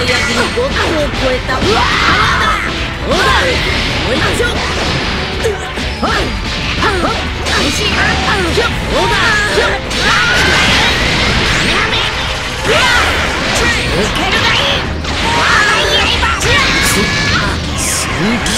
焼きにゴッドを超えたパワーだ。どうだ、もう一丁。開始。どうだ。受けるがいい。わあ、刃。